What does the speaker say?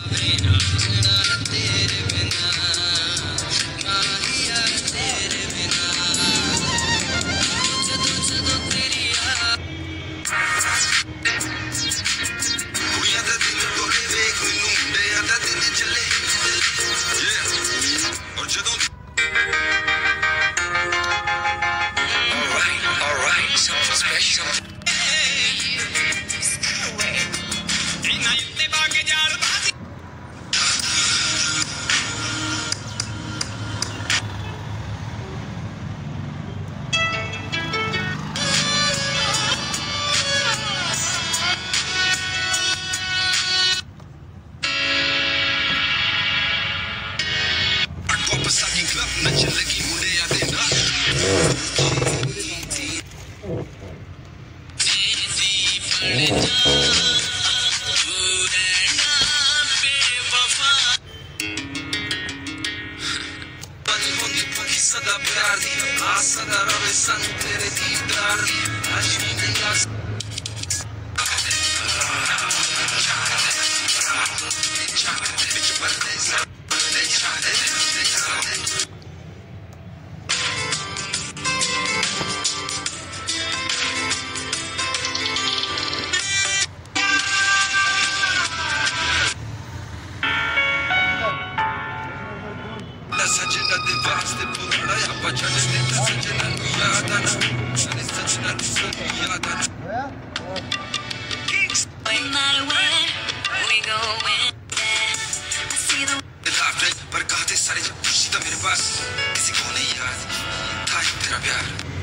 सदा प्यार दी आस सदा रवे संग तेरे दीदार दी आशिकी नैया सजना दे वास्ते पूरा या बचन दे सजना याद आना सजना याद आना no matter where we go I see the पर कहते सारे जब खुशी था मेरे पास किसी को नहीं याद था तेरा प्यार